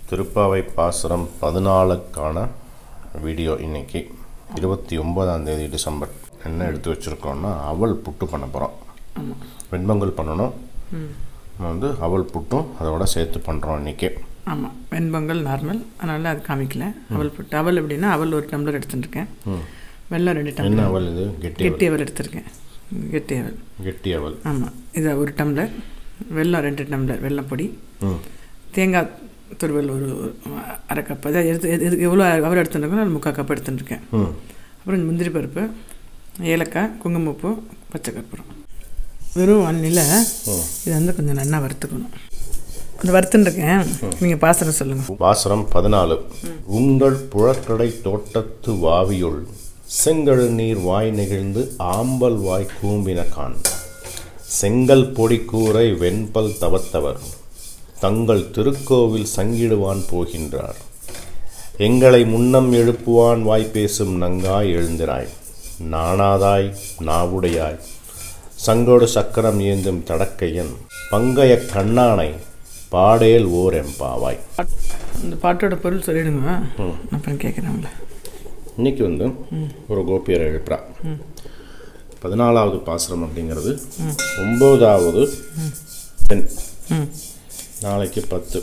Thiruppavai Pasuram 14க்கான video இன்னைக்கு 29ஆம் தேதி December என்ன எடுத்து வச்சிருக்கோம்னா அவல் புட்டு பண்ண போறோம். வெண்பொங்கல் பண்ணனும். வந்து அவல் புட்டும் அதோட சேர்த்து பண்றோம் இன்னைக்கு. ஆமா, வெண்பொங்கல் நார்மல் அதனால அது காமிக்கல. அவல் புட்டு அவல் எப்படின்னா அவல் ஒரு டம்ளர் எடுத்துட்டேன். வெல்லம் 2 டம்ளர். என்ன அவல் இது? கெட்டி அவல் எடுத்துர்க்கேன். கெட்டி அவல். ஆமா, இது ஒரு டம்ளர். வெல்லம் 2 டம்ளர் வெல்லம் பொடி. தேங்காய் துருவல் ஒரு அரை கப். அதாவது இதுக்கு எவ்வளோ அவல் எடுத்துருக்கோம் அது 3/4 கப் எடுத்துருக்கேன். அப்புறம் முந்திரி பருப்பு, ஏலக்காய், குங்குமப்பூ, பச்சை கற்பூரம். வெறும் அண்ணில் இதை வந்து கொஞ்சம் நல்லா வறுத்துக்கணும். அந்த வறுத்துருக்கேன். நீங்கள் பாசனம் சொல்லுங்கள். பாசனம் 14. உங்கள் புழக்கடை தோட்டத்து வாவியுள் செங்கழு நீர் வாய் நெகிழ்ந்து ஆம்பல் வாய் கூம்பின கான் செங்கல் பொடி கூரை வெண்பல் தவத்தவர் தங்கள் திருக்கோவில் சங்கிடுவான் போகின்றார். எங்களை முன்னம் எழுப்புவான் வாய் பேசும் நங்காய் எழுந்திராய் நாணாதாய் நாவுடையாய் சங்கோடு சக்கரம் ஏந்தும் தடக்கையன் பங்கைய கண்ணானை பாடேல் ஓர் எம்பாவாய். இந்த பாட்டோட பொருள் சொல்லிடுங்க, அப்புறம் கேட்குறாங்களே. இன்னைக்கு வந்து ஒரு கோபியரை எழுப்புறா. 14வது பாசுரம் அப்படிங்கிறது 9வது பெண். நாளைக்கு 10.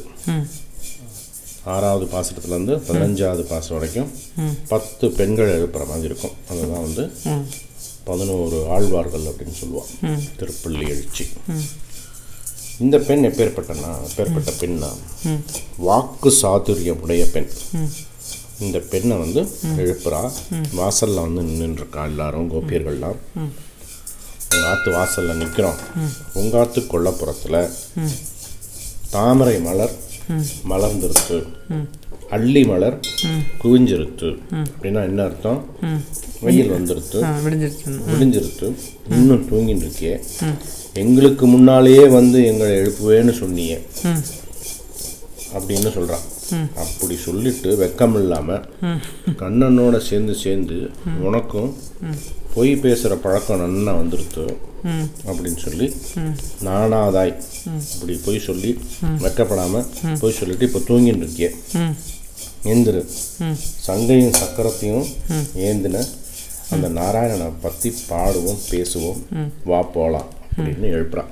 6வது பாசுரத்துலேருந்து 15வது பாசுரம் வரைக்கும் 10 பெண்கள் எழுப்புற மாதிரி இருக்கும். அதுதான் வந்து 11 ஆழ்வார்கள் அப்படின்னு சொல்லுவாள். திருப்பள்ளியெழுச்சி. இந்த பெண் எப்பேற்பட்ட பெண்ணா வாக்கு சாதுரியம் உடைய பெண். இந்த பெண்ணை வந்து எழுப்புறா. வாசலில் வந்து நின்றுருக்கா. எல்லாரும் கோபியர்கள்லாம் உங்கள் ஆற்று வாசலில் நிற்கிறோம். உங்கள் ஆற்று கொல்லப்புறத்தில் தாமரை மலர் மலர்ந்துருத்து, அள்ளி மலர் குவிஞ்சிருத்து. அப்படின்னா என்ன அர்த்தம்? வெயில் வந்துருத்து, விடிஞ்சிருத்து, இன்னும் தூங்கிட்டு இருக்கியே, எங்களுக்கு முன்னாலேயே வந்து எங்களை எழுப்புவேன்னு சொன்னியே அப்படின்னு சொல்கிறான். அப்படி சொல்லிட்டு வெக்கம் இல்லாமல் கண்ணனோட சேர்ந்து உனக்கும் பொய் பேசுகிற பழக்கம் நன்னா வந்துடுத்து அப்படின்னு சொல்லி நானாதாய் அப்படி பொய் சொல்லி வெக்கப்படாமல் பொய் சொல்லிட்டு இப்போ தூங்கிட்டு இருக்கியே, ஏந்திரு, சங்கையும் சக்கரத்தையும் ஏந்தின அந்த நாராயணனை பற்றி பாடுவோம் பேசுவோம் வா போகலாம் அப்படின்னு எழுப்புறான்.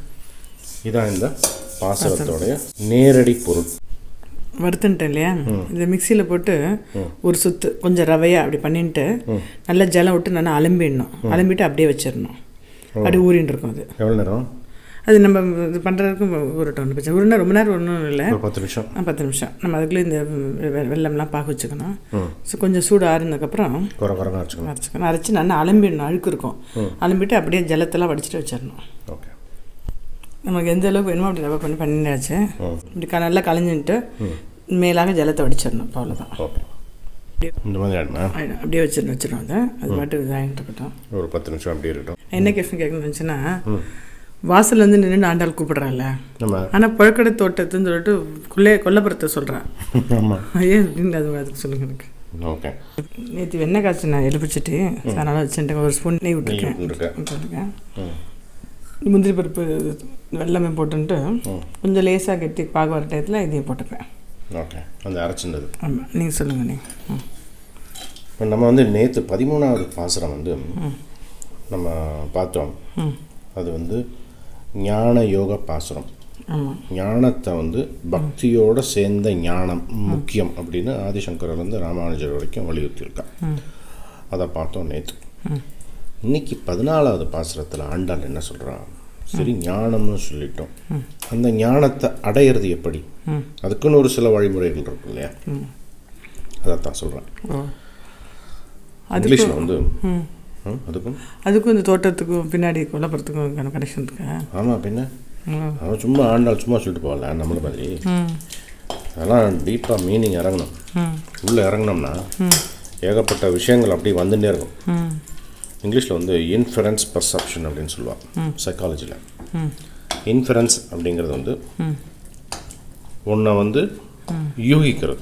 இதான் இந்த பாசுரத்தோடைய நேரடி பொருள். வறுத்துட்டேன் இல்லையா, இந்த மிக்சியில் போட்டு ஒரு சுத்து கொஞ்சம் ரவையாக அப்படி பண்ணிட்டு நல்லா ஜலம் விட்டு நல்லா அலம்பிடணும். அலம்பிட்டு அப்படியே வச்சிடணும். அப்படியே ஊறின்னு இருக்கும். அது எவ்வளோ நேரம்? அது நம்ம இது பண்ணுறதுக்கும் ஊறட்டும். பிரச்சனை ஊறினா ரொம்ப நேரம் ஒன்றும் இல்லை, 10 நிமிஷம். 10 நிமிஷம். நம்ம அதுக்குள்ளே இந்த வெள்ளம்லாம் பாக்க வச்சுக்கணும். ஸோ கொஞ்சம் சூடு ஆறுனதுக்கப்புறம் அரைச்சிக்கணும். அரைச்சி நல்லா அலம்பிடணும். அழுக்கு இருக்கும். அலம்பிட்டு அப்படியே ஜலத்தெல்லாம் வடிச்சிட்டு வச்சிடணும். ஓகே. நமக்கு எந்த அளவுக்கு வேணுமோ அப்படி ரவை பண்ணியாச்சு. இப்படி நல்லா கலைஞ்சிட்டு மேலாக ஜலத்தை வடிச்சிடணும். அவ்வளோதான். இந்த மாதிரி அப்படியே வச்சிடணும். அது பாட்டு இதாகிட்டு இருக்கட்டும். ஒரு 10 நிமிஷம் அப்படியே இருக்கட்டும். என்ன கேஷன் கேட்கணும்னு நினச்சுன்னா, வாசல் வந்து நின்று ஆண்டாள் கூப்பிடுறாள். ஆனால் புழக்கடை தோட்டத்துன்னு சொல்லிட்டு கொல்லப்புறத்தை சொல்கிறான். ஏன் அப்படின்னு அதுக்கு சொல்லுங்க எனக்கு. ஓகே. நேற்று வெண்ணெய் காய்ச்சி நான் எழுப்பிச்சிட்டு அதனால் வச்சுட்டேன். ஒரு ஸ்பூன் நெய் விட்டுருக்கேன். முந்திரி பருப்பு வெள்ளமே போட்டுன்ட்டு கொஞ்சம் லேசாக கெட்டி பாகு வர டயத்தில் இதையும் போட்டுப்பேன். ஓகே. அந்த அரைச்சின்றது. ஆமாம், நீங்கள் சொல்லுங்கள். நீங்கள் இப்போ நம்ம வந்து நேற்று 13வது பாசுரம் வந்து நம்ம பார்த்தோம். அது வந்து ஞான யோக பாசுரம். ஞானத்தை வந்து பக்தியோடு சேர்ந்த ஞானம் முக்கியம் அப்படின்னு ஆதிசங்கரிலிருந்து ராமானுஜர் வரைக்கும் வலியுறுத்தியிருக்கான். அதை பார்த்தோம் நேற்று. இன்னைக்கு 14வது பாசுரத்தில் ஆண்டாள் என்ன சொல்கிறான்? சரி, ஞானம்னு சொல்லிட்டோம். அந்த ஞானத்தை அடையிறது எப்படி? அதுக்குன்னு ஒரு சில வழிமுறைகள் இருக்கும் இல்லையா? அதைத்தான் சொல்கிறேன். இங்கிலீஷில் வந்து அதுக்கும் இந்த தோட்டத்துக்கும் பின்னாடி கொல்லப்புறத்துக்கும் கனெக்ஷன் இருக்கு. ஆமாம், பின்ன அவன் சும்மா ஆண்டாள் சும்மா சொல்லிட்டு போகல நம்மள மாதிரி. அதெல்லாம் டீப்பாக மீனிங் இறங்கணும். உள்ளே இறங்கினோம்னா ஏகப்பட்ட விஷயங்கள் அப்படி வந்துட்டே இருக்கும். இங்கிலீஷில் வந்து இன்ஃபரன்ஸ் பர்செப்ஷன் அப்படின்னு சொல்லுவாள் சைக்காலஜியில். இன்ஃபரன்ஸ் அப்படிங்கிறது வந்து ஒன்றை வந்து யூகிக்கிறது,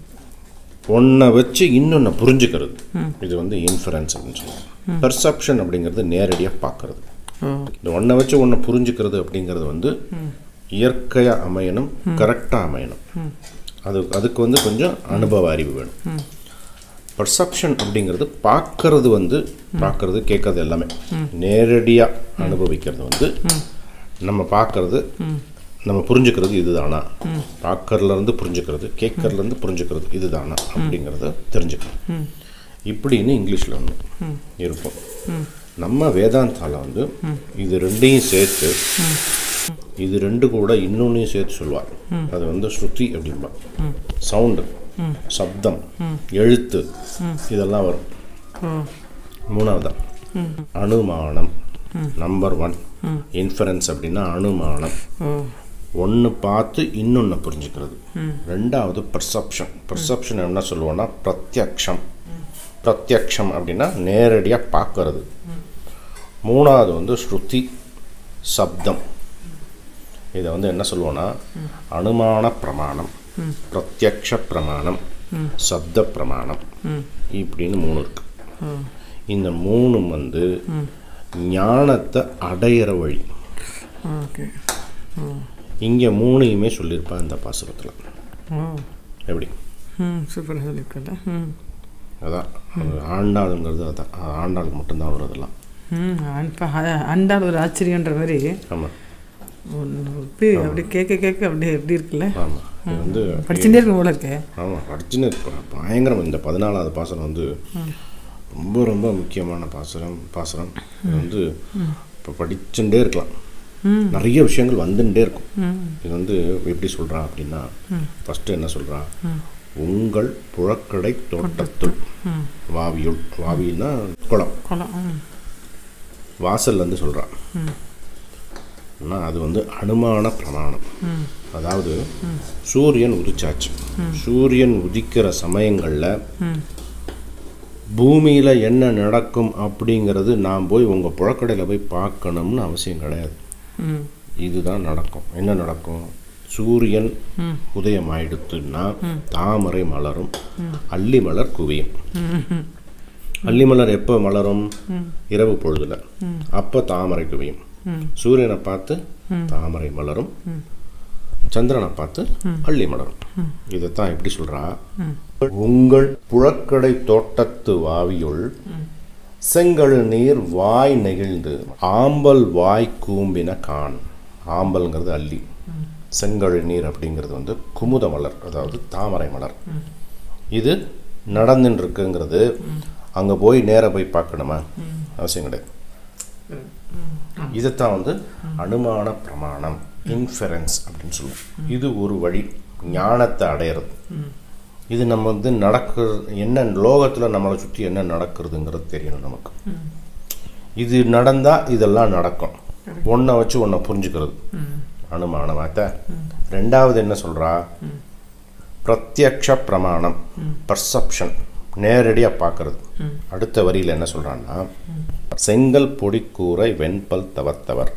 ஒன்றை வச்சு இன்னொன்று புரிஞ்சுக்கிறது. இது வந்து இன்ஃபரன்ஸ் அப்படின்னு சொல்லுவாங்க. பர்செப்ஷன் அப்படிங்கிறது நேரடியாக பார்க்கறது. இந்த ஒன்றை வச்சு ஒன்றை புரிஞ்சுக்கிறது அப்படிங்கிறது வந்து இயற்கையாக அமையணும், கரெக்டாக அமையணும். அதுக்கு வந்து கொஞ்சம் அனுபவ அறிவு வேணும். பர்செப்ஷன் அப்படிங்கிறது பார்க்கறது கேட்கறது எல்லாமே நேரடியாக அனுபவிக்கிறது வந்து நம்ம பார்க்கறது நம்ம புரிஞ்சுக்கிறது இதுதானா, பார்க்கறதுலேருந்து புரிஞ்சுக்கிறது, கேட்கறதுலேருந்து புரிஞ்சுக்கிறது இதுதானா அப்படிங்கிறத தெரிஞ்சுக்கணும். இப்படின்னு இங்கிலீஷில் ஒன்று இருக்கும். நம்ம வேதாந்தாவில் வந்து இது ரெண்டையும் சேர்த்து, இது ரெண்டு கூட இன்னொன்னையும் சேர்த்து சொல்லுவார். அது வந்து ஸ்ருதி அப்படின்பா. சவுண்டு, சப்தம், எழுத்து இதெல்லாம் வரும். மூணாவதான் அனுமானம். நம்பர் 1 இன்ஃபரன்ஸ் அப்படின்னா அனுமானம், ஒன்று பார்த்து இன்னொன்று புரிஞ்சுக்கிறது. ரெண்டாவது பர்செப்ஷன் என்ன சொல்லுவோன்னா பிரத்யக்ஷம் அப்படின்னா நேரடியாக பார்க்கறது. மூணாவது வந்து ஸ்ருதி, சப்தம். இதை வந்து என்ன சொல்லுவோன்னா அனுமான பிரமாணம், பிரத்யக்ஷ பிரமாணம், சப்த பிரமாணம் இப்படின்னு 3 இருக்கு. இந்த 3 வந்து ஞானத்தை அடையிற வழி. இங்கே 3யுமே சொல்லியிருப்பேன் இந்த பாசுரத்தில். எப்படி சூப்பராக சொல்லியிருக்கல. அதான் ஆண்டாளுங்கிறது, அதான் ஆண்டாளுக்கு மட்டும்தான் வரும் அதெல்லாம். ஆண்டாள் ஒரு ஆச்சரியன்ற மாதிரி. ஆமாம், அப்படி கேட்க அப்படியே எப்படி இருக்குல்ல. ஆமாம், இது வந்து படிச்சுட்டே இருக்கும் போல இருக்கே. ஆமாம், படிச்சுன்னு இருப்பேன். பயங்கரம். இந்த 14வது பாசுரம் வந்து ரொம்ப ரொம்ப முக்கியமான பாசுரம். இது வந்து இப்போ படிச்சுட்டே இருக்கலாம், நிறைய விஷயங்கள் வந்துட்டே இருக்கும். இது வந்து எப்படி சொல்கிறான் அப்படின்னா, ஃபஸ்ட்டு என்ன சொல்கிறான், உங்கள் புழக்கடை தோட்டத்துள் வாவியுள். வாவின்னா குளம், வாசல்லேருந்து சொல்கிறான். ஆனால் அது வந்து அனுமான பிரமாணம். அதாவது சூரியன் உதிச்சாச்சு. சூரியன் உதிக்கிற சமயங்களில் பூமியில் என்ன நடக்கும் அப்படிங்கிறது நான் போய் உங்கள் புழக்கடையில் போய் பார்க்கணும்னு அவசியம் கிடையாது. இதுதான் நடக்கும். என்ன நடக்கும்? சூரியன் உதயம் ஆயிடுத்துன்னா தாமரை மலரும், அல்லி மலர் குவியும். அல்லி மலர் எப்போ மலரும்? இரவு பொழுதுல. அப்போ தாமரை குவியும். சூரியனை பார்த்து தாமரை மலரும், சந்திரனை பார்த்து அள்ளி மலரும். இதைத்தான் எப்படி சொல்றா, உங்கள் புழக்கடை தோட்டத்து வாவியுள் செங்கழு நீர் வாய் நெகிழ்ந்து ஆம்பல் வாய் கூம்பின கான். ஆம்பல்ங்கிறது அல்லி, செங்கழு நீர் அப்படிங்கிறது வந்து குமுத மலர், அதாவது தாமரை மலர். இது நடந்துன்னு இருக்குங்கிறது அங்கே போய் நேராக போய் பார்க்கணுமா? அவசியம் கிடையாது. இதைத்தான் வந்து அனுமான பிரமாணம், இன்ஃபரன்ஸ் அப்படின்னு சொல்லுவோம். இது ஒரு வழி ஞானத்தை அடையிறது. இது நம்ம வந்து என்ன லோகத்தில் நம்மளை சுற்றி என்ன நடக்கிறதுங்கிறது தெரியணும் நமக்கு. இது நடந்தால் இதெல்லாம் நடக்கும். ஒன்றை வச்சு ஒன்றை புரிஞ்சுக்கிறது அனுமானமாத்த. ரெண்டாவது என்ன சொல்கிறா, பிரத்யக்ஷ பிரமாணம், பர்செப்ஷன், நேரடியாக பார்க்கறது. அடுத்த வரியில் என்ன சொல்கிறான்னா, செங்கல் பொடி கூரை வெண்பல் தவத்தவர்,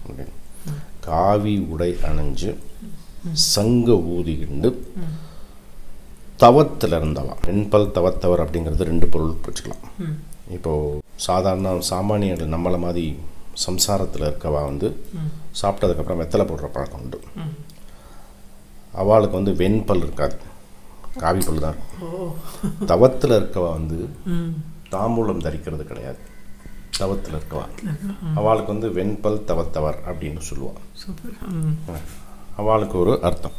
காவி உடை அணிஞ்சு சங்க ஊதிகிண்டு தவத்தில் இருந்தவா. வெண்பல் தவத்தவர் அப்படிங்கிறது 2 பொருள் வச்சுக்கலாம். இப்போது சாமானியர்கள் நம்மளை மாதிரி சம்சாரத்தில் இருக்கவா வந்து சாப்பிட்டதுக்கப்புறம் வெத்தலை போடுற பழக்கம் உண்டு. அவளுக்கு வந்து வெண்பல் இருக்காது, காவி பல் தான் இருக்கும். தவத்தில் இருக்கவா வந்து தாம்பூலம் தரிக்கிறது கிடையாது. தவத்தில் இருக்கவா அவளுக்கு வந்து வெண்பல் தவத்தவர் அப்படின்னு சொல்லுவாள். அவளுக்கு ஒரு அர்த்தம்.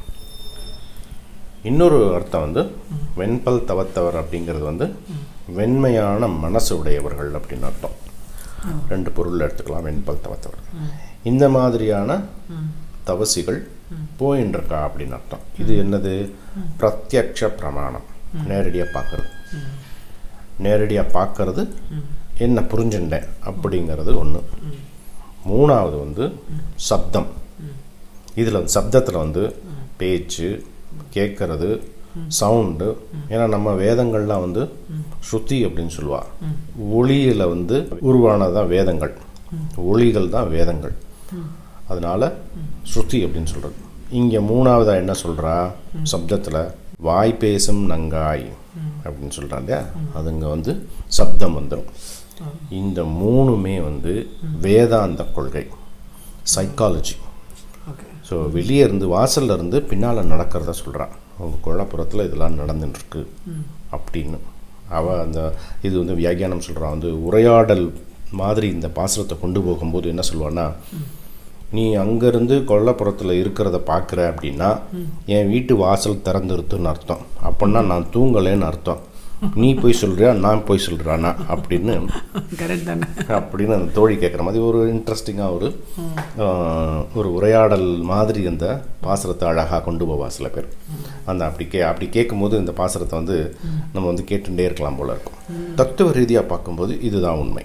இன்னொரு அர்த்தம் வந்து வெண்பல் தவத்தவர் அப்படிங்கிறது வந்து வெண்மையான மனசு உடையவர்கள் அப்படின்னு அர்த்தம். 2 பொருள் எடுத்துக்கலாம், வெண்பல் தவத்தவர். இந்த மாதிரியான தவசிகள் போயின்னு இருக்கா அப்படின்னு அர்த்தம். இது என்னது? பிரத்யக்ஷ பிரமாணம், நேரடியாக பார்க்கறது. நேரடியாக பார்க்கறது, என்ன புரிஞ்சுட்டேன் அப்படிங்கிறது ஒன்று. மூணாவது வந்து சப்தம். இதில் சப்தத்தில் வந்து பேச்சு, கேட்கறது, சவுண்டு. ஏன்னா நம்ம வேதங்கள்லாம் வந்து ஸ்ருதி அப்படின்னு சொல்லுவாள். ஒளியில் வந்து உருவானதான் வேதங்கள், ஒளிகள் தான் வேதங்கள். அதனால ஸ்ருதி அப்படின்னு சொல்கிறது. இங்கே மூணாவதாக என்ன சொல்கிறா, சப்தத்தில் வாய் பேசும் நங்காய் அப்படின்னு சொல்கிறா இல்லையா, அதுங்க வந்து சப்தம் வந்துடும். இந்த 3மே வந்து வேதாந்த கொள்கை, சைக்காலஜி. ஸோ வெளியே இருந்து, வாசலில் இருந்து பின்னால் நடக்கிறத சொல்கிறான். அவங்க கொல்லப்புறத்தில் இதெல்லாம் நடந்துட்டுருக்கு அப்படின்னு அந்த இது வந்து வியாக்கியானம் சொல்கிறான். வந்து உரையாடல் மாதிரி இந்த பாசுரத்தை கொண்டு போகும்போது என்ன சொல்லுவான்னா, நீ அங்கேருந்து கொல்லப்புறத்தில் இருக்கிறத பார்க்குற அப்படின்னா என் வீட்டு வாசல் திறந்துருத்துன்னு அர்த்தம். அப்படின்னா நான் தூங்கலேன்னு அர்த்தம். நீ போய் சொல்கிறியா நான் போய் சொல்கிறானா அப்படின்னு அப்படின்னு அந்த தோழி கேட்குற மாதிரி ஒரு இன்ட்ரெஸ்டிங்காக ஒரு உரையாடல் மாதிரி அந்த பாசுரத்தை அழகாக கொண்டு போவா சில பேர். அந்த அப்படி கேட்கும்போது இந்த பாசுரத்தை வந்து நம்ம வந்து கேட்டுகிட்டே இருக்கலாம் போல இருக்கும். தத்துவ ரீதியாக பார்க்கும்போது இதுதான் உண்மை.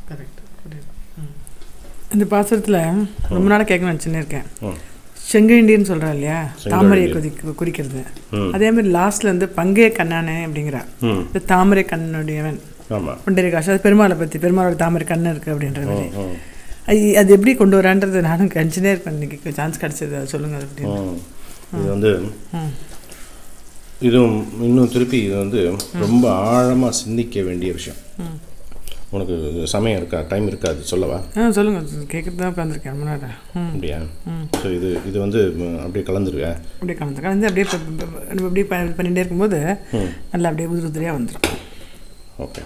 இந்த பாசுரத்தில் ரொம்ப நாளாக கேட்கணும்னு நினச்சின்னு இருக்கேன். செங்கண்டின்னு சொல்கிறா இல்லையா, தாமரையை குறிக்கிறது. அதே மாதிரி லாஸ்ட்ல வந்து பங்கே கண்ணானே அப்படிங்கிறா. இந்த தாமரை கண்ணுடையவன் புண்டரீகாட்சி, அது பெருமாளை பற்றி, பெருமாளோட தாமரை கண்ணு இருக்குது அப்படின்றது. அது எப்படி கொண்டு வரான்றது நானும் கன்சினே இருக்கேன். இன்னைக்கு சான்ஸ் கிடச்சது, அது சொல்லுங்கள். அது அப்படின்னு இது வந்து இதுவும் இன்னும் திருப்பி இது வந்து ரொம்ப ஆழமாக சிந்திக்க வேண்டிய விஷயம். உனக்கு சமயம் இருக்கா, டைம் இருக்கா, அது சொல்லவா? சொல்லுங்கள். கேட்குறது தான் உட்காந்துருக்கேன் முன்னாடி. அப்படியா? ஸோ இது வந்து அப்படியே கலந்துருவேன். அப்படியே கலந்து அப்படியே பண்ணிகிட்டே இருக்கும்போது நல்லா அப்படியே உதிரியாக வந்துருக்கும். ஓகே.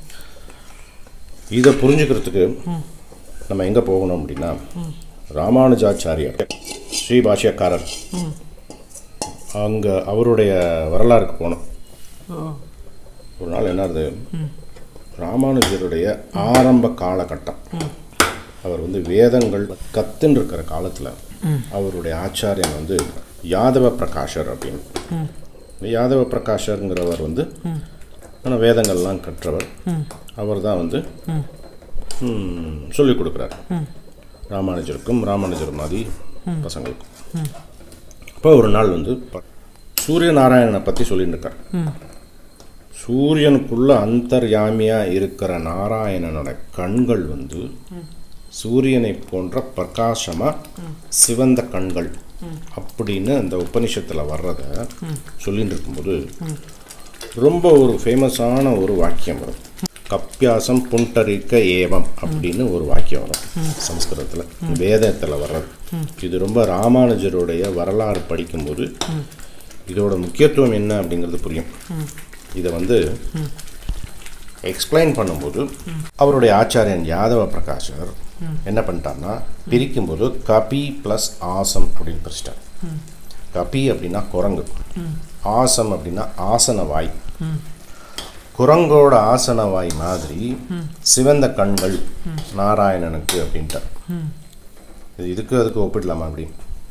இதை புரிஞ்சுக்கிறதுக்கு நம்ம எங்கே போகணும் அப்படின்னா, ராமானுஜாச்சாரியார் ஸ்ரீ பாஷ்யக்காரர் அங்கே அவருடைய வரலாறுக்கு போனோம். ஒரு நாள் என்னது, ராமானுஜருடைய ஆரம்ப காலகட்டம். அவர் வந்து வேதங்கள் கத்துன்னு இருக்கிற காலத்தில் அவருடைய ஆச்சாரியன் வந்து யாதவ பிரகாஷர் அப்படின்னு. யாதவ பிரகாஷருங்கிறவர் வந்து ஆனால் வேதங்கள்லாம் கற்றவர். அவர் தான் வந்து சொல்லிக் கொடுக்குறார் ராமானுஜருக்கும் ராமானுஜர் மாதிரி பசங்களுக்கும். அப்போ ஒரு நாள் வந்து சூரிய நாராயணனை பற்றி சொல்லிட்டு இருக்கார். சூரியனுக்குள்ள அந்தர்யாமியாக இருக்கிற நாராயணனோட கண்கள் வந்து சூரியனை போன்ற பிரகாசமாக சிவந்த கண்கள் அப்படின்னு அந்த உபனிஷத்தில் வர்றத சொல்லிட்டு இருக்கும்போது ரொம்ப ஒரு ஃபேமஸான ஒரு வாக்கியம் வரும். கப்பியாசம் புண்டரிக்க ஏவம் அப்படின்னு ஒரு வாக்கியம் வரும் சம்ஸ்கிருதத்தில், வேதத்தில் வர்றது. இது ரொம்ப ராமானுஜருடைய வரலாறு படிக்கும்போது இதோட முக்கியத்துவம் என்ன அப்படிங்கிறது புரியும். இதை வந்து எக்ஸ்பிளைன் பண்ணும்போது அவருடைய ஆச்சாரியன் யாதவ பிரகாஷர் என்ன பண்ணிட்டார்னா, பிரிக்கும்போது கபி ப்ளஸ் ஆசம் அப்படின்னு பிரிச்சிட்டார். கபி அப்படின்னா குரங்கு, ஆசம் அப்படின்னா ஆசன வாய். குரங்கோட ஆசன வாய் மாதிரி சிவந்த கண்கள் நாராயணனுக்கு அப்படின்ட்டார். இதுக்கு அதுக்கு ஒப்பிடலாமா அப்படி?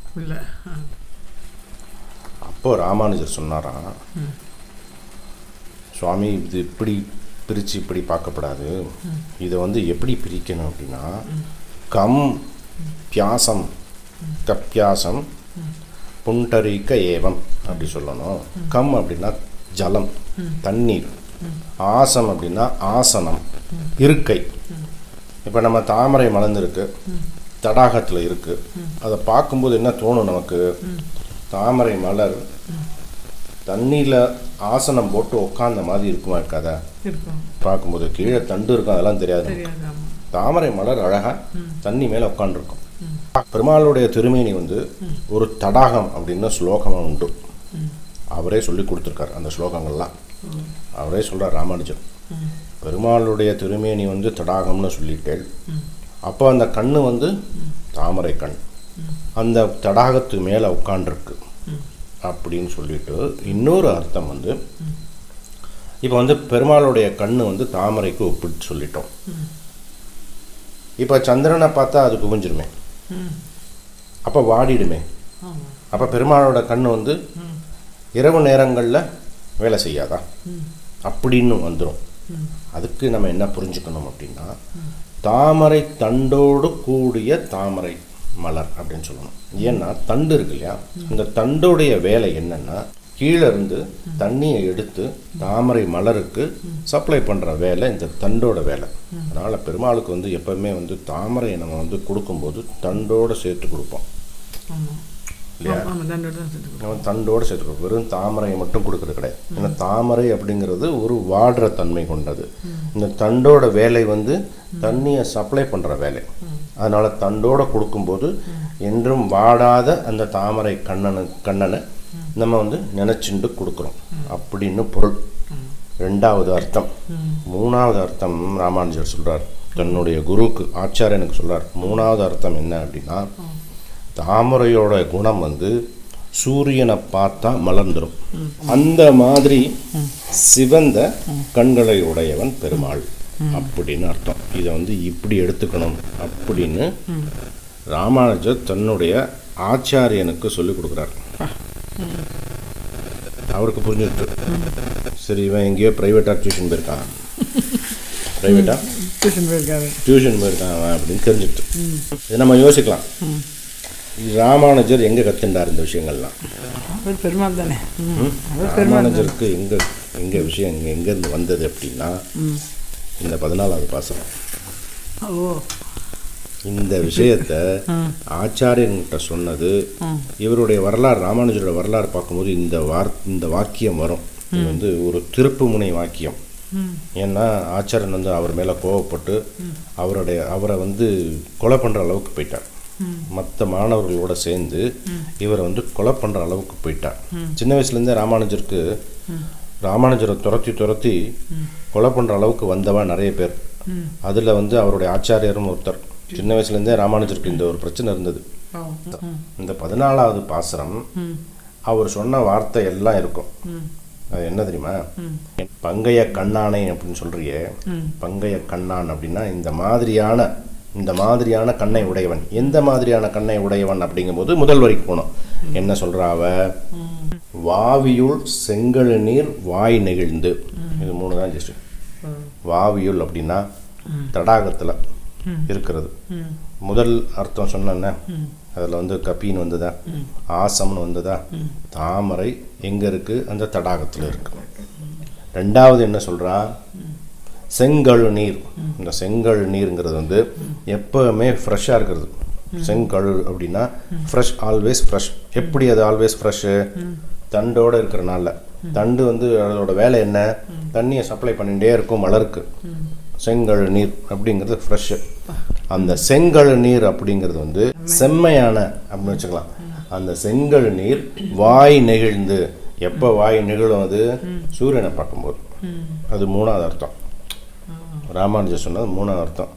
அப்போ ராமானுஜர் சொன்னாராம், சுவாமி இது இப்படி பிரித்து இப்படி பார்க்கப்படாது, இதை வந்து எப்படி பிரிக்கணும் அப்படின்னா, கம் பியாசம் கப்பியாசம் புண்டரீக்க ஏவம் அப்படி சொல்லணும். கம் அப்படின்னா ஜலம் தண்ணீர், ஆசம் அப்படின்னா ஆசனம் இருக்கை. இப்போ நம்ம தாமரை மலர்ந்துருக்கு, தடாகத்தில் இருக்குது. அதை பார்க்கும்போது என்ன தோணும் நமக்கு, தாமரை மலர் தண்ணியில் ஆசனம் போட்டு உட்காந்த மாதிரி இருக்குமா இருக்காதா? பார்க்கும்போது கீழே தண்டு இருக்கும், அதெல்லாம் தெரியாது. தாமரை மலர் அழகாக தண்ணி மேலே உட்காந்துருக்கும். பெருமாளுடைய திருமேனி வந்து ஒரு தடாகம் அப்படின்னு ஸ்லோகமாக உண்டு. அவரே சொல்லி கொடுத்துருக்கார் அந்த ஸ்லோகங்கள்லாம். அவரே சொல்கிறார் ராமானுஜர், பெருமாளுடைய திருமேனி வந்து தடாகம்னு சொல்லிட்டேன். அப்போ அந்த கண்ணு வந்து தாமரை கண், அந்த தடாகத்துக்கு மேலே உட்காண்டிருக்கு அப்படின்னு சொல்லிட்டு இன்னொரு அர்த்தம் வந்து, இப்போ வந்து பெருமாளுடைய கண்ணு வந்து தாமரைக்கு ஒப்பிட்டு சொல்லிட்டோம். இப்போ சந்திரனை பார்த்தா அது குவிஞ்சிருமே, அப்போ வாடிடுமே. அப்போ பெருமாளோட கண்ணு வந்து இரவு நேரங்களில் வேலை செய்யாதா அப்படின்னு வந்துடும். அதுக்கு நம்ம என்ன புரிஞ்சுக்கணும் அப்படின்னா, தாமரை தண்டோடு கூடிய தாமரை மலர் அப்படின்னு சொல்லணும். ஏன்னா தண்டு இருக்கு இல்லையா, இந்த தண்டோடைய வேலை என்னன்னா, கீழே இருந்து தண்ணியை எடுத்து தாமரை மலருக்கு சப்ளை பண்ணுற வேலை இந்த தண்டோட வேலை. அதனால் பெருமாளுக்கு வந்து எப்பவுமே வந்து தாமரையை நம்ம வந்து கொடுக்கும்போது தண்டோடு சேர்த்து கொடுப்போம் இல்லையா? நம்ம தண்டோடு சேர்த்து கொடுப்போம், வெறும் தாமரையை மட்டும் கொடுக்குறது கிடையாது. ஏன்னா தாமரை அப்படிங்கிறது ஒரு வாடுற தன்மை கொண்டது. இந்த தண்டோட வேலை வந்து தண்ணியை சப்ளை பண்ணுற வேலை. அதனால் தண்டோடு கொடுக்கும்போது என்றும் வாடாத அந்த தாமரை கண்ணனை நம்ம வந்து நினச்சிண்டு கொடுக்குறோம் அப்படின்னு பொருள். ரெண்டாவது அர்த்தம். மூணாவது அர்த்தம் ராமானுஜர் சொல்கிறார், தன்னுடைய குருவுக்கு ஆச்சாரியனுக்கு சொல்கிறார். மூணாவது அர்த்தம் என்ன அப்படின்னா, தாமரையோட குணம் வந்து சூரியனை பார்த்தா மலர்ந்துடும். அந்த மாதிரி சிவந்த கண்களை உடையவன் பெருமாள் அப்படின்னு அர்த்தம். இதை வந்து இப்படி எடுத்துக்கணும் அப்படின்னு ராமானுஜர் தன்னுடைய ஆச்சாரியனுக்கு சொல்லிக் கொடுக்குறார். அவருக்கு புரிஞ்சுட்டு, சரி இவன் எங்கேயோ ப்ரைவேட்டாக டியூஷன் போயிருக்கான், டியூஷன் போயிருக்கான் அவன் அப்படின்னு தெரிஞ்சுட்டு இதை நம்ம யோசிக்கலாம். ராமானுஜர் எங்கே கற்றுண்டார் இந்த விஷயங்கள்லாம்? பெருமாள் தானே. ராமானுஜருக்கு எங்கே விஷயம் எங்கேருந்து வந்தது அப்படின்னா, இந்த 14வது பாசுரம். இந்த விஷயத்தை ஆச்சாரியன்கிட்ட சொன்னது. இவருடைய வரலாறு, ராமானுஜரோட வரலாறு பார்க்கும்போது இந்த வாக்கியம் வரும். இது வந்து ஒரு திருப்பு முனை வாக்கியம். ஏன்னா ஆச்சாரியன் வந்து அவர் மேலே கோவப்பட்டு அவரை வந்து கொலை பண்ணுற அளவுக்கு போயிட்டார். மற்ற மாணவர்களோட சேர்ந்து இவரை வந்து கொலை பண்ணுற அளவுக்கு போயிட்டார். சின்ன வயசுலேருந்தே ராமானுஜரை துரத்தி கொலை பண்ணுற அளவுக்கு வந்தவா நிறைய பேர். அதில் வந்து அவருடைய ஆச்சாரியரும் ஒருத்தர். சின்ன வயசுலேருந்தே ராமானுஜருக்கு இந்த ஒரு பிரச்சனை இருந்தது. இந்த 14வது பாசுரம் அவர் சொன்ன வார்த்தை எல்லாம் இருக்கும். அது என்ன தெரியுமா? பங்கைய கண்ணானை அப்படின்னு சொல்றியே, பங்கைய கண்ணான் அப்படின்னா இந்த மாதிரியான கண்ணை உடையவன். எந்த மாதிரியான கண்ணை உடையவன் அப்படிங்கும்போது முதல் வரைக்கும் போனோம். என்ன சொல்றா அவ? வாவியுள் செங்கழு நீர் வாய் நெகிழ்ந்து. இது 3 தான் ஜஸ்ட். வாவியுள் அப்படின்னா தடாகத்தில் இருக்கிறது. முதல் அர்த்தம் சொன்ன அதில் வந்து கப்பின்னு வந்ததா, ஆசம்னு வந்ததா, தாமரை எங்கே இருக்குது? அந்த தடாகத்தில் இருக்கு. ரெண்டாவது என்ன சொல்கிறா? செங்கழு நீர். இந்த செங்கழு நீருங்கிறது வந்து எப்போவுமே ஃப்ரெஷ்ஷாக இருக்கிறது. செங்கழு அப்படின்னா ஃப்ரெஷ், ஆல்வேஸ் ஃப்ரெஷ். எப்படி அது ஆல்வேஸ் ஃப்ரெஷ்ஷு? தண்டோடு இருக்கிறனால. தண்டு வந்து அதோட வேலை என்ன? தண்ணியை சப்ளை பண்ணிகிட்டே இருக்கும் மலருக்கு. செங்கழு நீர் அப்படிங்கிறது ஃப்ரெஷ்ஷு. அந்த செங்கழு நீர் அப்படிங்கிறது வந்து செம்மையான அப்படின்னு வச்சுக்கலாம். அந்த செங்கழு நீர் வாய் நெகிழ்ந்து. எப்போ வாய் நிகழும்? அது சூரியனை பார்க்கும்போது. அது 3வது அர்த்தம். ராமானுஜர் சொன்னது 3வது அர்த்தம்.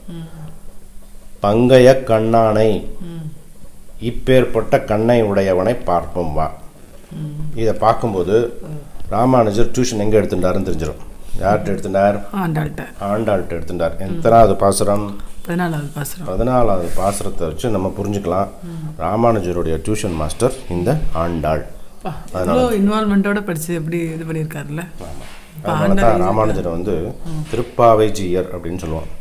பங்கைய கண்ணானை, இப்பேற்பட்ட கண்ணை உடையவனை பார்ப்போம் வா. இதை பார்க்கும்போது ராமானுஜர் டியூஷன் எங்கே எடுத்துட்டாருன்னு தெரிஞ்சிடும். யார்கிட்ட எடுத்துட்டார்? ஆண்டாள்கிட்ட எடுத்துட்டார். எத்தனாவது பாசுரம்? 14வது பாசுரத்தை வச்சு நம்ம புரிஞ்சுக்கலாம் ராமானுஜருடைய டியூஷன் மாஸ்டர் இந்த ஆண்டாள். இன்வால்மெண்டோட படிச்சு எப்படி இது பண்ணியிருக்காருல்ல. அதனால தான் ராமானுஜரை வந்து திருப்பாவை ஜீயர் அப்படின்னு சொல்லுவான்.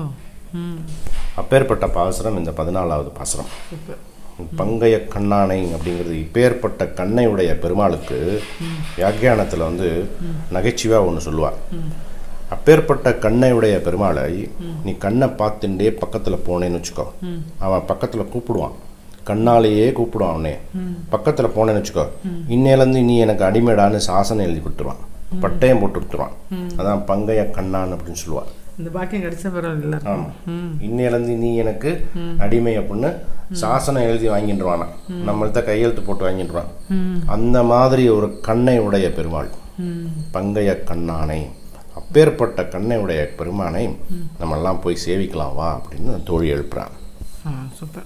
அப்பேற்பட்ட பாசுரம் இந்த 14வது பாசுரம். பங்கைய கண்ணானை அப்படிங்கிறது இப்பேற்பட்ட கண்ணையுடைய பெருமாளுக்கு வியாக்கியானத்தில் வந்து நகைச்சுவையாக ஒன்று சொல்லுவாள். அப்பேற்பட்ட கண்ணையுடைய பெருமாளை நீ கண்ணை பார்த்துட்டே பக்கத்தில் போனேன்னு வச்சுக்கோ, அவன் பக்கத்தில் கூப்பிடுவான், கண்ணாலேயே கூப்பிடுவான். அவனே பக்கத்தில் போனேன்னு வச்சுக்கோ, இன்னையிலேருந்து நீ எனக்கு அடிமைடான்னு சாசனம் எழுதி கொடுத்துருவான், பட்டயம் போட்டு கொடுத்துருவான். அதான் பங்கைய கண்ணான் அப்படின்னு சொல்லுவாள். இந்த பாக்கியம் கிடைச்ச பரவாயில்ல. ஆமாம், இன்னையிலேருந்து நீ எனக்கு அடிமை அப்படின்னு சாசனம் எழுதி வாங்கிடுவானா, நம்மள்கிட்ட கையெழுத்து போட்டு வாங்கிடுவான். அந்த மாதிரி ஒரு கண்ணை உடைய பெருமாள் பங்கைய கண்ணானை. அப்பேற்பட்ட கண்ணை உடைய பெருமானை நம்மெல்லாம் போய் சேவிக்கலாம் வா அப்படின்னு தோழி எழுப்புறான். சூப்பர்.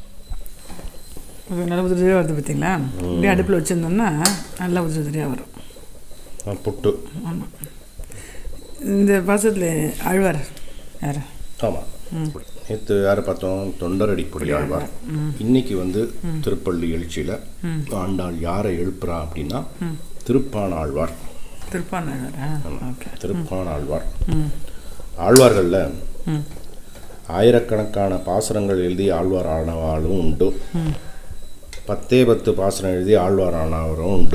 நல்ல உதிரியாக வருது பார்த்தீங்களா? இப்படியே அடுப்பில் வச்சுருந்தோம்னா நல்ல உதிரியாக வரும். புட்டு. ஆமாம். இந்த பாசத்தில் ஆழ்வார் யார்? ஆமாம், நேற்று யாரை பார்த்தோம்? தொண்டரடிப்பொடி ஆழ்வார். இன்னைக்கு வந்து திருப்பள்ளி எழுச்சியில் ஆண்டாள் யாரை எழுப்புறா அப்படின்னா திருப்பானாழ்வார். திருப்பானாழ்வார். ஆழ்வார்களில் ஆயிரக்கணக்கான பாசுரங்கள் எழுதி ஆழ்வார் ஆனவாலும் உண்டு, 10 பாசுரம் எழுதி ஆழ்வார் ஆனவரும் உண்டு.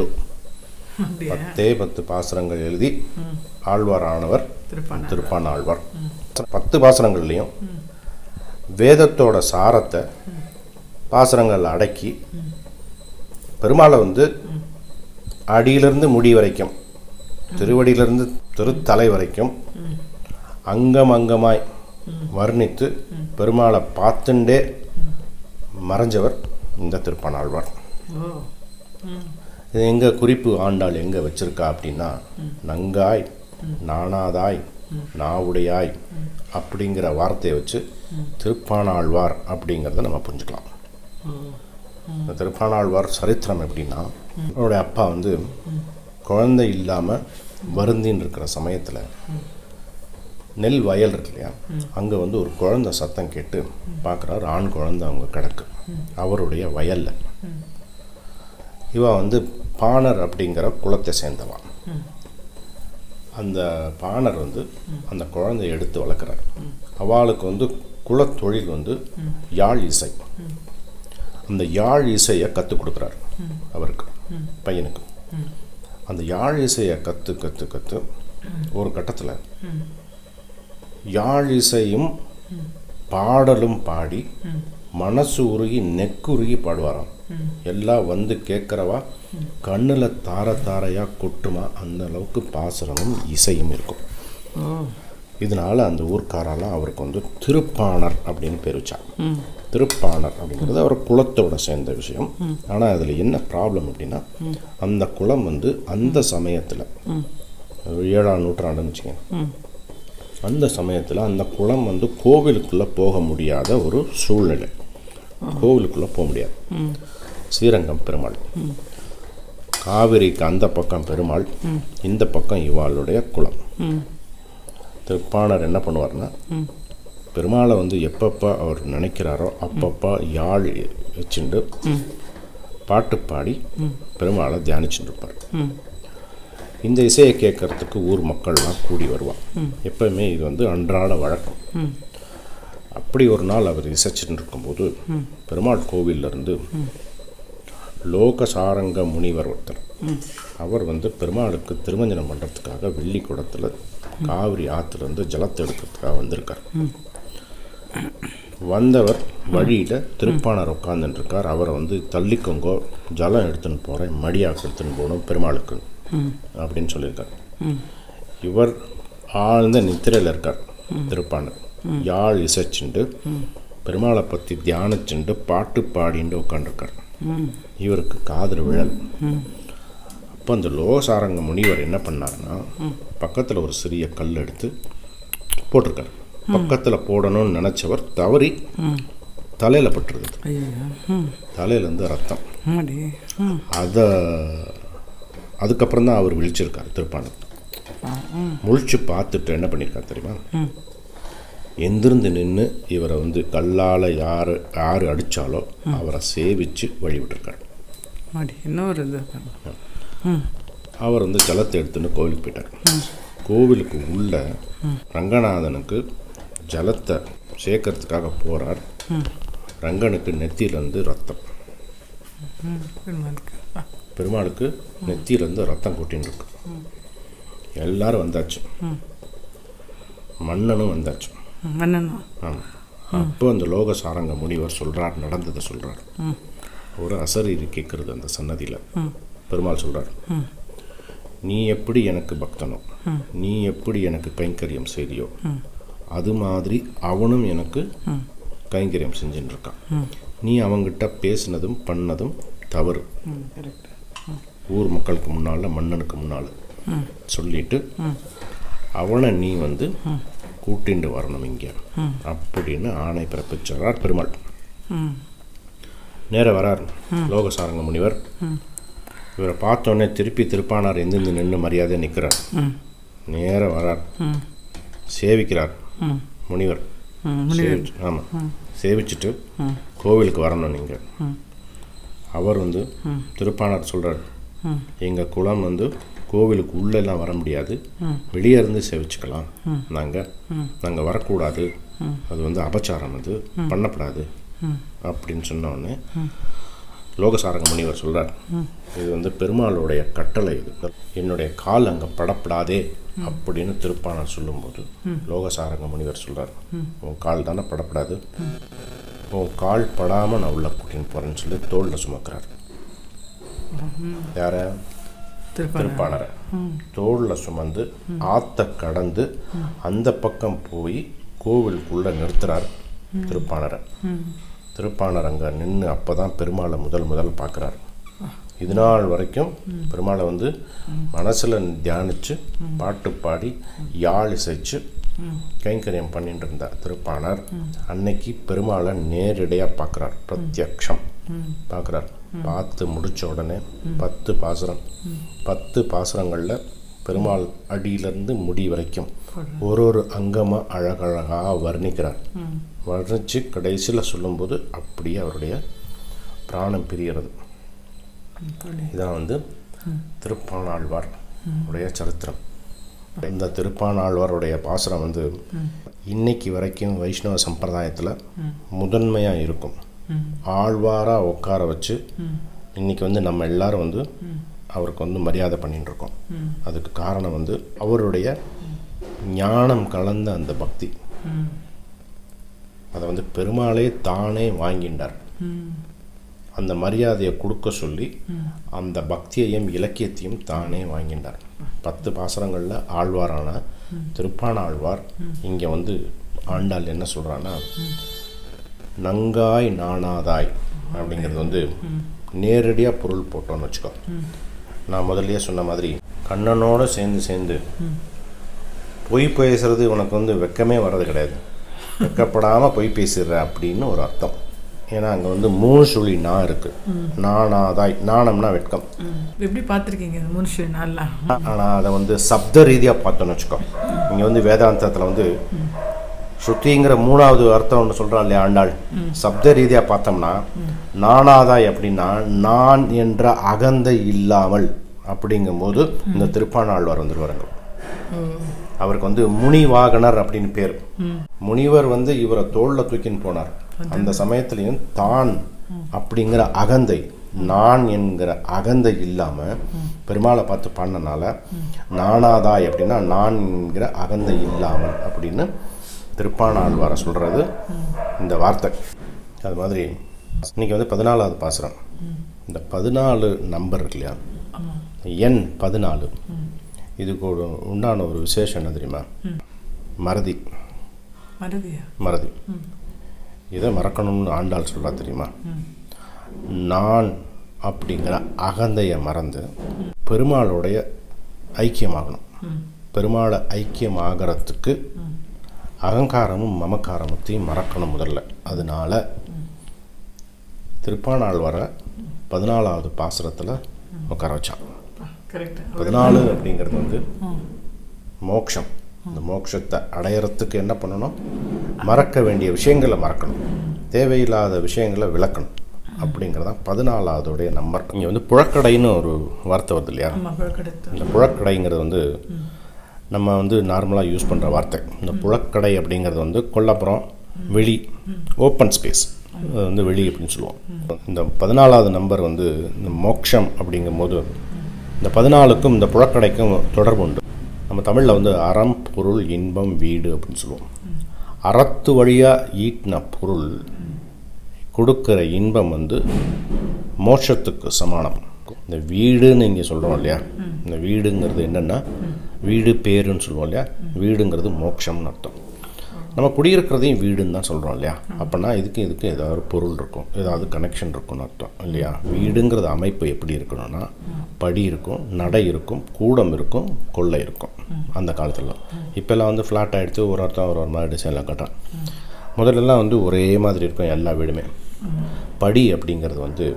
10 பாசுரங்கள் எழுதி ஆழ்வார் ஆனவர் திருப்பானாழ்வார். 10 பாசுரங்கள்லையும் வேதத்தோட சாரத்தை பாசுரங்கள் அடக்கி பெருமாளை வந்து அடியிலிருந்து முடி வரைக்கும், திருவடியிலிருந்து திருத்தலை வரைக்கும் அங்கம் அங்கமாய் வர்ணித்து பெருமாளை பார்த்துண்டே மறைஞ்சவர் இந்த திருப்பானாழ்வார். இது எங்கள் குறிப்பு ஆண்டாள் எங்கே வச்சுருக்கா அப்படின்னா, நங்காய் நாணாதாய் நாவுடையாய் அப்படிங்கிற வார்த்தையை வச்சு திருப்பானாழ்வார் அப்படிங்கிறத நம்ம புரிஞ்சுக்கலாம். இந்த திருப்பானாழ்வார் சரித்திரம் எப்படின்னா, அவருடைய அப்பா வந்து குழந்தை இல்லாமல் வருந்தின்னு இருக்கிற சமயத்தில் நெல் வயல் இருக்கு இல்லையா, அங்கே வந்து ஒரு குழந்தை சத்தம் கேட்டு பார்க்குறாரு. ஆண் குழந்தை அவங்க கிடக்கு அவருடைய வயலில். இவன் வந்து பாணர் அப்படிங்கிற குலத்தை சேர்ந்தவன். அந்த பாணர் வந்து அந்த குழந்தையை எடுத்து வளர்க்குறார். அவளுக்கு வந்து குலத்தொழில் வந்து யாழ் இசை. அந்த யாழ் இசையை கற்றுக் கொடுக்குறாரு அவருக்கு, பையனுக்கு. அந்த யாழ் இசையை கற்று ஒரு கட்டத்தில் யாழ் இசையும் பாடலும் பாடி மனசு உருகி நெக்குருகி பாடுவாராம். எல்லாம் வந்து கேட்குறவா கண்ணில் தார தாரையாக கொட்டுமா, அந்த அளவுக்கு பாசுரமும் இசையும் இருக்கும். இதனால் அந்த ஊர்க்காரெல்லாம் அவருக்கு வந்து திருப்பாணர் அப்படின்னு பேர் வச்சாங்க. திருப்பாணர் அப்படிங்கிறது அவர் குலத்தோட சேர்ந்த விஷயம். ஆனால் அதில் என்ன ப்ராப்ளம் அப்படின்னா, அந்த குலம் வந்து அந்த சமயத்தில் 7ஆம் நூற்றாண்டுன்னு வச்சுக்கோங்க, அந்த சமயத்தில் அந்த குலம் வந்து கோவிலுக்குள்ளே போக முடியாத ஒரு சூழ்நிலை. கோவிலுக்குள்ளே போக முடியாது. ஸ்ரீரங்கம் பெருமாள், காவிரிக்கு அந்த பக்கம் பெருமாள், இந்த பக்கம் இவாளுடைய குலம். திருப்பாணர் என்ன பண்ணுவார்னா, பெருமாளை வந்து எப்பப்போ அவர் நினைக்கிறாரோ அப்பப்போ யாழ் வச்சுட்டு பாட்டு பாடி பெருமாளை தியானிச்சுட்டு இருப்பார். இந்த இசையை கேட்கறதுக்கு ஊர் மக்கள்லாம் கூடி வருவான். எப்பவுமே இது வந்து அன்றாட வழக்கம். அப்படி ஒரு நாள் அவர் இசைச்சுட்டு இருக்கும்போது பெருமாள் கோவிலிருந்து லோகசாரங்க முனிவர் ஒருத்தர், அவர் வந்து பெருமாளுக்கு திருமஞ்சனம் பண்ணுறதுக்காக வெள்ளி குடத்தில் காவிரி ஆற்றுலேருந்து ஜலத்தை எடுக்கிறதுக்காக வந்திருக்கார். வந்தவர் வழியில் திருப்பாணர் உட்காந்துட்டுருக்கார். அவரை வந்து தள்ளிக்கோங்கோ, ஜலம் எடுத்துன்னு போகிறேன், மடியாக்கு எடுத்துன்னு போகணும் பெருமாளுக்கு அப்படின்னு சொல்லியிருக்கார். இவர் ஆழ்ந்த நித்திரையில் இருக்கார். திருப்பாணர் யாழ் இசைச்சுண்டு பெருமாளை பற்றி தியானிச்சுண்டு பாட்டு பாடிண்டு உட்காந்துருக்கார். இவருக்கு காதல் விழல். அப்போ அந்த லோகசாரங்க முனிவர் என்ன பண்ணாருன்னா, பக்கத்தில் ஒரு சிறிய கல் எடுத்து போட்டிருக்கார். பக்கத்தில் போடணும்னு நினச்சவர் தவறி தலையில் பட்டுருது. தலையிலேருந்து ரத்தம். அதுக்கப்புறம் தான் அவர் விழிச்சிருக்கார். திருப்பாணர் முழிச்சு பார்த்துட்டு என்ன பண்ணியிருக்கார் தெரியுமா, எந்திருந்து நின்று இவரை வந்து கல்லால் யார் அடித்தாலோ அவரை சேவிச்சு வழிவிட்டுருக்கார். அவர் வந்து ஜலத்தை எடுத்துன்னு கோவிலுக்கு போயிட்டார். கோவிலுக்கு உள்ள ரங்கநாதனுக்கு ஜலத்தை சேர்க்கறதுக்காக போகிறார். ரங்கனுக்கு நெத்தியிலேருந்து ரத்தம், பெருமாளுக்கு நெத்தியிலேருந்து ரத்தம் கொட்டின்னு இருக்கு. எல்லாரும் வந்தாச்சு, மன்னனும் வந்தாச்சு. ஆமாம். அப்போ அந்த லோகசாரங்க முனிவர் சொல்கிறார், நடந்ததை சொல்கிறார். ஒரு அசரீரி கேட்குறது அந்த சன்னதியில். பெருமாள் சொல்கிறார், நீ எப்படி எனக்கு பக்தனோ, நீ எப்படி எனக்கு கைங்கரியம் செய்தியோ, அது மாதிரி அவனும் எனக்கு கைங்கரியம் செஞ்சுன்னு இருக்கான். நீ அவங்கிட்ட பேசினதும் பண்ணதும் தவறு. ஊர் மக்களுக்கு முன்னால், மன்னனுக்கு முன்னால் சொல்லிட்டு அவனை நீ வந்து கூட்டிண்டு வரணும் இங்கே அப்படின்னு ஆணை பிறப்பிச்சார் பெருமாள். நேர வரார் லோகசாரங்க முனிவர். இவரை பார்த்தோன்னே திருப்பி திருப்பானார் எந்திருந்து நின்று மரியாதை நிற்கிறார். நேர வரார், சேவிக்கிறார் முனிவர். ஆமாம், சேவிச்சுட்டு கோவிலுக்கு வரணும் நீங்கள். அவர் வந்து திருப்பானார் சொல்கிறார், எங்கள் குலம் வந்து கோவிலுக்கு உள்ளெல்லாம் வர முடியாது, வெளியே இருந்து சேவிச்சுக்கலாம், நாங்கள் வரக்கூடாது, அது வந்து அபச்சாரம், அது பண்ணப்படாது அப்படின்னு சொன்னோடனே லோகசாரங்க முனிவர் சொல்கிறார், இது வந்து பெருமாளுடைய கட்டளை, இது என்னுடைய கால் அங்கே படப்படாதே அப்படின்னு திருப்பானார் சொல்லும்போது லோகசாரங்க முனிவர் சொல்கிறார், உன் கால் தானே படப்படாது, உன் கால் படாமல் நான் உள்ள கூட்டின்னு போகிறேன்னு சொல்லி தோளில் சுமக்கிறார். யார? திருப்பாணரை தோளில் சுமந்து ஆற்ற கடந்து அந்த பக்கம் போய் கோவிலுக்குள்ளே நிறுத்துறார் திருப்பாணரை. திருப்பாணர் அங்கே நின்று அப்போ தான் பெருமாளை முதல் பார்க்குறார். இது நாள் வரைக்கும் பெருமாளை வந்து மனசில் தியானித்து பாட்டு பாடி யாழ் இசைச்சு கைங்கரியம் பண்ணிட்டு இருந்தார் திருப்பாணர். அன்னைக்கு பெருமாளை நேரடியாக பார்க்குறார், பிரத்யக்ஷம் பார்க்குறார். பார்த்து முடித்த உடனே 10 பாசுரம், 10 பாசுரங்களில் பெருமாள் அடியிலேருந்து முடி வரைக்கும் ஒரு அங்கமாக அழகழகாக வர்ணிக்கிறார். வர்ணித்து கடைசியில் சொல்லும்போது அப்படியே அவருடைய பிராணம் பிரிகிறது. இதான் வந்து திருப்பாணாழ்வார் உடைய சரித்திரம். இந்த திருப்பாணாழ்வாருடைய பாசுரம் வந்து இன்னைக்கு வரைக்கும் வைஷ்ணவ சம்பிரதாயத்தில் முதன்மையாக இருக்கும். ஆழ்வாராக உட்கார வச்சு இன்னைக்கு வந்து நம்ம எல்லாரும் வந்து அவருக்கு வந்து மரியாதை பண்ணிட்டு இருக்கோம். அதுக்கு காரணம் வந்து அவருடைய ஞானம் கலந்த அந்த பக்தி. அதை வந்து பெருமாளே தானே வாங்கிண்டார். அந்த மரியாதையை கொடுக்க சொல்லி அந்த பக்தியையும் இலக்கியத்தையும் தானே வாங்கிண்டார். 10 பாசுரங்களில் ஆழ்வாரான திருப்பாணாழ்வார் இங்கே வந்து ஆண்டாள் என்ன சொல்கிறான்னா, நங்காய் நாணாதாய் அப்படிங்கிறது வந்து நேரடியாக பொருள் போட்டோன்னு வச்சுக்கோ. நான் முதல்லையே சொன்ன மாதிரி கண்ணனோடு சேர்ந்து பொய் பேசுறது உனக்கு வந்து வெக்கமே வர்றது கிடையாது, வெக்கப்படாமல் பொய் பேசுகிற அப்படின்னு ஒரு அர்த்தம். ஏன்னா அங்கே வந்து 3 சுழி நான் இருக்குது. நாணாதாய், நாணம்னா வெட்கம். எப்படி பார்த்துருக்கீங்க 3 சுழி நான்லாம்? ஆனால் அதை வந்து சப்த ரீதியாக பார்த்தோன்னு வச்சுக்கோ. இங்கே வந்து வேதாந்தத்தில் வந்து ஸ்ருதிங்கிற 3வது அர்த்தம் ஒன்று சொல்கிறான் இல்லையா ஆண்டாள். சப்த ரீதியாக பார்த்தோம்னா நாணாதாய் அப்படின்னா நான் என்ற அகந்தை இல்லாமல் அப்படிங்கும்போது இந்த திருப்பாணாழ்வார் வந்துருவாருங்க. அவருக்கு வந்து முனிவாகனர் அப்படின்னு பேர். முனிவர் வந்து இவரை தோளில் தூக்கின்னு போனார். அந்த சமயத்துலேயும் தான் அப்படிங்கிற அகந்தை, நான் என்கிற அகந்தை இல்லாமல் பெருமாளை பார்த்து பாடினால நானாதாய் அப்படின்னா நான் என்கிற அகந்தை இல்லாமல் அப்படின்னு திருப்பாணாழ்வாரை சொல்கிறது இந்த வார்த்தை. அது மாதிரி இன்றைக்கி வந்து 14வது பாசுரம். இந்த 14 நம்பர் இருக்கு இல்லையா, எண் 14, இதுக்கு ஒரு உண்டான ஒரு விசேஷம் என்ன தெரியுமா? மறதி. இதை மறக்கணும்னு ஆண்டாள் சொல்கிறா தெரியுமா? நான் அப்படிங்கிற அகந்தையை மறந்து பெருமாளுடைய ஐக்கியமாகணும். பெருமாளை ஐக்கியமாகறதுக்கு அகங்காரமும் மமக்காரமத்தையும் மறக்கணும் முதல்ல. அதனால திருப்பாணாழ்வாரை 14வது பாசுரத்தில் உட்கார வச்சான். 14 அப்படிங்கிறது வந்து மோட்சம். இந்த மோட்சத்தை அடையிறதுக்கு என்ன பண்ணணும்? மறக்க வேண்டிய விஷயங்களை மறக்கணும், தேவையில்லாத விஷயங்களை விளக்கணும் அப்படிங்கிறதான் 14வதுடைய நம்பர். இங்கே வந்து புழக்கடைன்னு ஒரு வார்த்தை வருது இல்லையா? இந்த புழக்கடைங்கிறது வந்து நம்ம வந்து நார்மலாக யூஸ் பண்ணுற வார்த்தை. இந்த புழக்கடை அப்படிங்கிறது வந்து கொல்லப்புறம், வெளி, ஓப்பன் ஸ்பேஸ், அது வந்து வெளி அப்படின்னு சொல்லுவோம். இந்த 14வது நம்பர் வந்து இந்த மோட்சம் அப்படிங்கும்போது இந்த 14க்கும் இந்த புழக்கடைக்கும் தொடர்பு உண்டு. நம்ம தமிழில் வந்து அறம், பொருள், இன்பம், வீடு அப்படின்னு சொல்லுவோம். அறத்து வழியாக ஈட்டின பொருள் கொடுக்குற இன்பம் வந்து மோட்சத்துக்கு சமானம். இந்த வீடுன்னு இங்கே சொல்கிறோம் இல்லையா, இந்த வீடுங்கிறது என்னென்னா வீடு பேருன்னு சொல்லுவோம் இல்லையா, வீடுங்கிறது மோட்சம்னு அர்த்தம். நம்ம குடியிருக்கிறதையும் வீடுன்னு தான் சொல்கிறோம் இல்லையா. அப்போனா இதுக்கு ஏதாவது பொருள் இருக்கும், ஏதாவது கனெக்ஷன் இருக்கும்னு அர்த்தம் இல்லையா. வீடுங்கிறது அமைப்பு எப்படி இருக்கணும்னா படி இருக்கும், நடை இருக்கும், கூடம் இருக்கும், கொள்ளை இருக்கும். அந்த காலத்தில் இப்போல்லாம் வந்து ஃப்ளாட் ஆகிடுச்சு, ஒரு அர்த்தம் ஒரு மாதிரி டிசைன்லாம் கட்டுறான். முதல்லலாம் வந்து ஒரே மாதிரி இருக்கும் எல்லா வீடுமே. படி அப்படிங்கிறது வந்து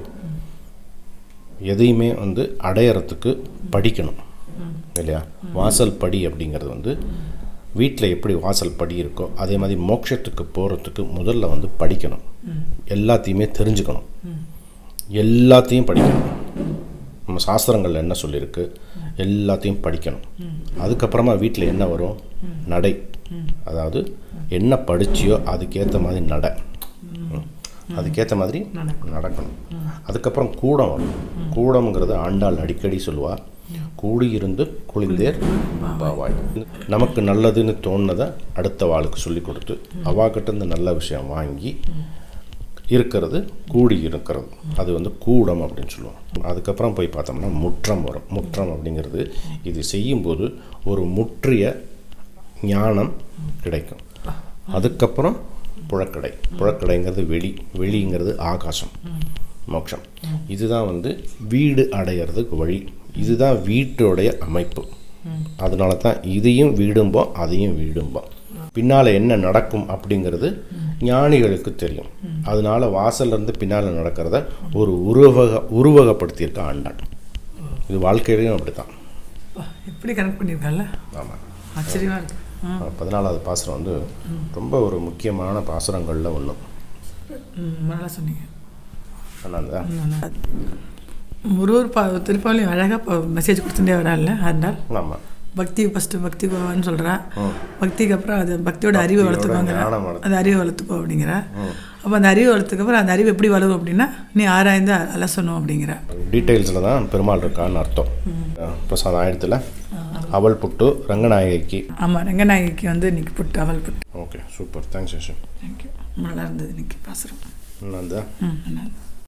எதையுமே வந்து அடையறதுக்கு படிக்கணும் இல்லையா. வாசல் படி அப்படிங்கிறது வந்து வீட்டில் எப்படி வாசல் படி இருக்கோ அதே மாதிரி மோட்சத்துக்கு போகிறதுக்கு முதல்ல வந்து படிக்கணும், எல்லாத்தையுமே தெரிஞ்சுக்கணும், எல்லாத்தையும் படிக்கணும். நம்ம சாஸ்திரங்களில் என்ன சொல்லியிருக்கு எல்லாத்தையும் படிக்கணும். அதுக்கப்புறமா வீட்டில் என்ன வரும்? நடை. அதாவது என்ன படிச்சியோ அதுக்கேற்ற மாதிரி நடை, அதுக்கேற்ற மாதிரி நடக்கணும். அதுக்கப்புறம் கூடம் வரும். கூடம்ங்கிறது ஆண்டாள் அடிக்கடி சொல்லுவாள், கூடியிருந்து குளிந்தேர் பாவாய். நமக்கு நல்லதுன்னு தோணுனதை அடுத்த வாளுக்கு சொல்லி கொடுத்து அவாக்கிட்ட இந்த நல்ல விஷயம் வாங்கி இருக்கிறது கூடி இருக்கிறது, அது வந்து கூடம் அப்படின்னு சொல்லுவோம். அதுக்கப்புறம் போய் பார்த்தோம்னா முற்றம் வரும். முற்றம் அப்படிங்கிறது இது செய்யும்போது ஒரு முற்றிய ஞானம் கிடைக்கும். அதுக்கப்புறம் புழக்கடை. புழக்கடைங்கிறது வெளி, வெளிங்கிறது ஆகாசம். மோட்சம். இதுதான் வந்து வீடு அடையிறதுக்கு வழி. இதுதான் வீட்டோடைய அமைப்பு. அதனால தான் இதையும் வீடும்போம் அதையும் வீடும்போம். பின்னால் என்ன நடக்கும் அப்படிங்கிறது ஞானிகளுக்கு தெரியும். அதனால வாசல்லேருந்து பின்னால் நடக்கிறத ஒரு உருவகப்படுத்தியிருக்க ஆண்டான். இது வாழ்க்கையிலையும் அப்படி தான். எப்படி கனெக்ட் பண்ணியிருக்காங்கல்ல. ஆமாம், ஆச்சரியமாக இருக்கு. 14வது பாசுரம் வந்து ரொம்ப ஒரு முக்கியமான பாசுரங்களில் ஒன்று. நல்லா சொன்னீங்க. நல்லா ஒரு திருப்பாலையும் அழகாக மெசேஜ் கொடுத்துட்டே வரான்ல. அதனால் ஆமாம், பக்தி ஃபஸ்ட்டு பக்தி போவான்னு சொல்கிறா. பக்திக்கு அப்புறம் அது பக்தியோட அறிவை வளர்த்துக்கோங்கிற, அந்த அறிவை வளர்த்துக்கோ அப்படிங்கிற. அப்போ அந்த அறிவை வளர்த்துக்கப்புறம் அந்த அறிவு எப்படி வளரும் அப்படின்னா நீ ஆராய்ந்து அலசணும் அப்படிங்கிற டீட்டெயில்ஸில் தான் பெருமாள் இருக்கான்னு அர்த்தம். பிரசாதம் ஆயிரத்தில் அவள் புட்டு ரங்கநாயகிக்கு. ஆமாம், ரங்கநாயகிக்கு வந்து இன்னைக்கு புட்டு, அவள் புட்டு. Okay, super, thanks Yashu. Thank you. நல்லா இருந்தது இன்னைக்கு பாசுரம். நல்லா.